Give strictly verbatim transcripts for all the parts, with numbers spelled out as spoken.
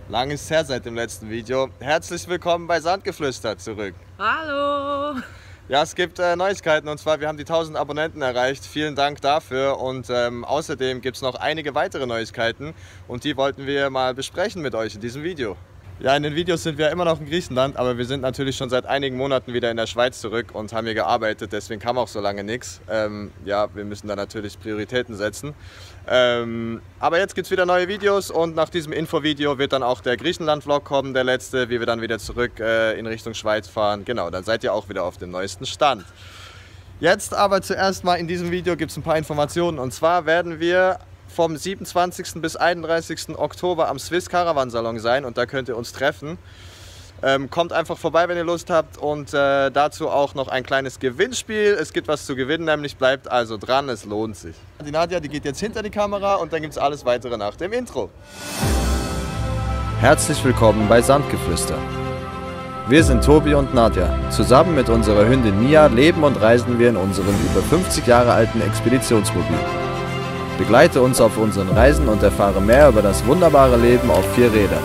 Lang ist es her seit dem letzten Video. Herzlich willkommen bei Sandgeflüster zurück. Hallo! Ja, es gibt äh, Neuigkeiten und zwar, wir haben die tausend Abonnenten erreicht. Vielen Dank dafür und ähm, außerdem gibt es noch einige weitere Neuigkeiten und die wollten wir mal besprechen mit euch in diesem Video. Ja, in den Videos sind wir immer noch in Griechenland, aber wir sind natürlich schon seit einigen Monaten wieder in der Schweiz zurück und haben hier gearbeitet, deswegen kam auch so lange nichts. Ähm, ja, wir müssen da natürlich Prioritäten setzen. Ähm, aber jetzt gibt es wieder neue Videos und nach diesem Infovideo wird dann auch der Griechenland-Vlog kommen, der letzte, wie wir dann wieder zurück äh, in Richtung Schweiz fahren. Genau, dann seid ihr auch wieder auf dem neuesten Stand. Jetzt aber zuerst mal in diesem Video gibt es ein paar Informationen und zwar werden wir vom siebenundzwanzigsten bis einunddreißigsten Oktober am Swiss Caravan Salon sein und da könnt ihr uns treffen. Ähm, kommt einfach vorbei, wenn ihr Lust habt und äh, dazu auch noch ein kleines Gewinnspiel. Es gibt was zu gewinnen, nämlich bleibt also dran, es lohnt sich. Die Nadja, die geht jetzt hinter die Kamera und dann gibt es alles weitere nach dem Intro. Herzlich willkommen bei Sandgeflüster. Wir sind Tobi und Nadja. Zusammen mit unserer Hündin Mia leben und reisen wir in unserem über fünfzig Jahre alten Expeditionsmobil. Begleite uns auf unseren Reisen und erfahre mehr über das wunderbare Leben auf vier Rädern.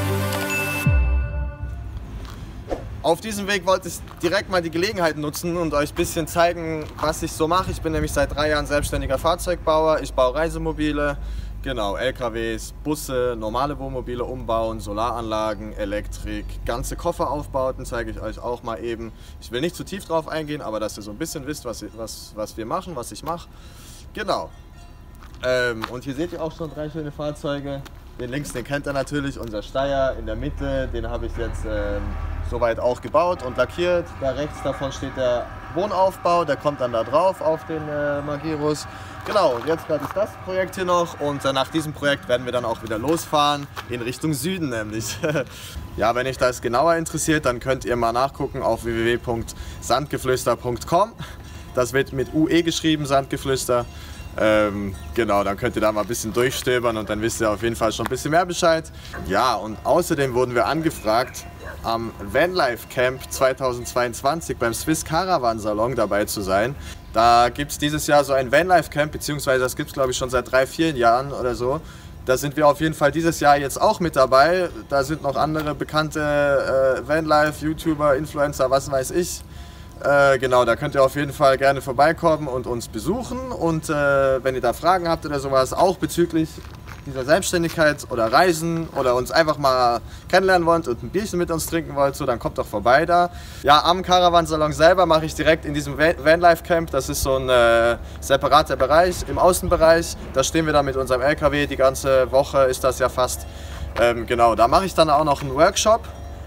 Auf diesem Weg wollte ich direkt mal die Gelegenheit nutzen und euch ein bisschen zeigen, was ich so mache. Ich bin nämlich seit drei Jahren selbstständiger Fahrzeugbauer. Ich baue Reisemobile, genau, L K Ws, Busse, normale Wohnmobile umbauen, Solaranlagen, Elektrik, ganze Kofferaufbauten zeige ich euch auch mal eben. Ich will nicht zu tief drauf eingehen, aber dass ihr so ein bisschen wisst, was, was, was wir machen, was ich mache. Genau. Ähm, und hier seht ihr auch schon drei schöne Fahrzeuge. Den links, den kennt ihr natürlich, unser Steyr. In der Mitte, den habe ich jetzt ähm, soweit auch gebaut und lackiert. Da rechts davon steht der Wohnaufbau, der kommt dann da drauf auf den äh, Magirus. Genau, und jetzt gerade ist das Projekt hier noch und äh, nach diesem Projekt werden wir dann auch wieder losfahren, in Richtung Süden nämlich. Ja, wenn euch das genauer interessiert, dann könnt ihr mal nachgucken auf w w w punkt sandgeflüster punkt com. Das wird mit U E geschrieben, Sandgeflüster. Ähm, genau, dann könnt ihr da mal ein bisschen durchstöbern und dann wisst ihr auf jeden Fall schon ein bisschen mehr Bescheid. Ja, und außerdem wurden wir angefragt, am Vanlife Camp zweitausendzweiundzwanzig beim Swiss Caravan Salon dabei zu sein. Da gibt es dieses Jahr so ein Vanlife Camp, beziehungsweise das gibt es glaube ich schon seit drei, vier Jahren oder so. Da sind wir auf jeden Fall dieses Jahr jetzt auch mit dabei. Da sind noch andere bekannte äh, Vanlife, YouTuber, Influencer, was weiß ich. Äh, genau, da könnt ihr auf jeden Fall gerne vorbeikommen und uns besuchen und äh, wenn ihr da Fragen habt oder sowas, auch bezüglich dieser Selbstständigkeit oder Reisen oder uns einfach mal kennenlernen wollt und ein Bierchen mit uns trinken wollt, so, dann kommt doch vorbei da. Ja, am Caravan-Salon selber mache ich direkt in diesem Vanlife Camp, das ist so ein äh, separater Bereich im Außenbereich, da stehen wir dann mit unserem L K W, die ganze Woche ist das ja fast. Ähm, genau, da mache ich dann auch noch einen Workshop.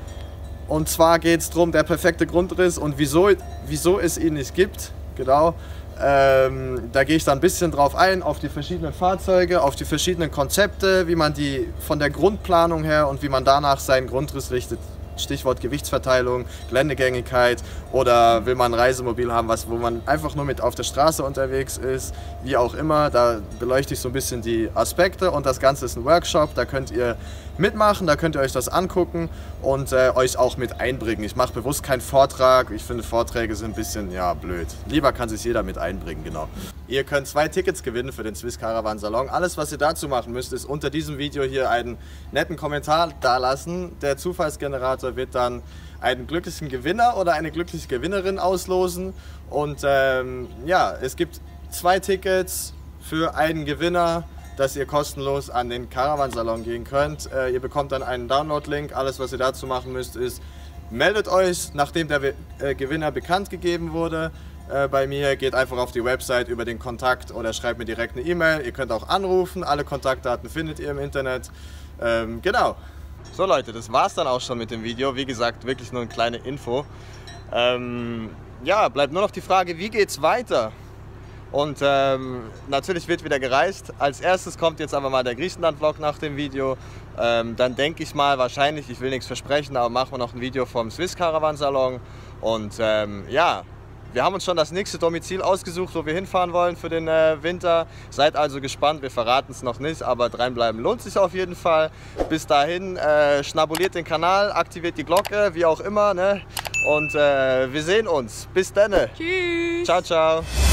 Und zwar geht es darum, der perfekte Grundriss und wieso, wieso es ihn nicht gibt. Genau. Ähm, da gehe ich dann ein bisschen drauf ein, auf die verschiedenen Fahrzeuge, auf die verschiedenen Konzepte, wie man die von der Grundplanung her und wie man danach seinen Grundriss richtet. Stichwort Gewichtsverteilung, Geländegängigkeit oder will man ein Reisemobil haben, was, wo man einfach nur mit auf der Straße unterwegs ist, wie auch immer. Da beleuchte ich so ein bisschen die Aspekte und das Ganze ist ein Workshop, da könnt ihr mitmachen, da könnt ihr euch das angucken und äh, euch auch mit einbringen. Ich mache bewusst keinen Vortrag, ich finde Vorträge sind ein bisschen, ja, blöd. Lieber kann sich jeder mit einbringen, genau. Ihr könnt zwei Tickets gewinnen für den Swiss Caravan Salon. Alles, was ihr dazu machen müsst, ist unter diesem Video hier einen netten Kommentar dalassen. Der Zufallsgenerator wird dann einen glücklichen Gewinner oder eine glückliche Gewinnerin auslosen. Und ähm, ja, es gibt zwei Tickets für einen Gewinner, dass ihr kostenlos an den Caravan Salon gehen könnt. Äh, ihr bekommt dann einen Download-Link. Alles, was ihr dazu machen müsst, ist, meldet euch, nachdem der äh, Gewinner bekannt gegeben wurde. Äh, bei mir geht einfach auf die Website über den Kontakt oder schreibt mir direkt eine E-Mail. Ihr könnt auch anrufen. Alle Kontaktdaten findet ihr im Internet. Ähm, genau. So Leute, das war's dann auch schon mit dem Video. Wie gesagt, wirklich nur eine kleine Info. Ähm, ja, bleibt nur noch die Frage, wie geht's weiter? Und ähm, natürlich wird wieder gereist. Als erstes kommt jetzt aber mal der Griechenland-Vlog nach dem Video. Ähm, dann denke ich mal wahrscheinlich, ich will nichts versprechen, aber machen wir noch ein Video vom Swiss Caravan Salon. Und ähm, ja, wir haben uns schon das nächste Domizil ausgesucht, wo wir hinfahren wollen für den äh, Winter. Seid also gespannt, wir verraten es noch nicht, aber dranbleiben lohnt sich auf jeden Fall. Bis dahin, äh, schnabuliert den Kanal, aktiviert die Glocke, wie auch immer, ne? Und äh, wir sehen uns. Bis dann. Tschüss. Ciao, ciao.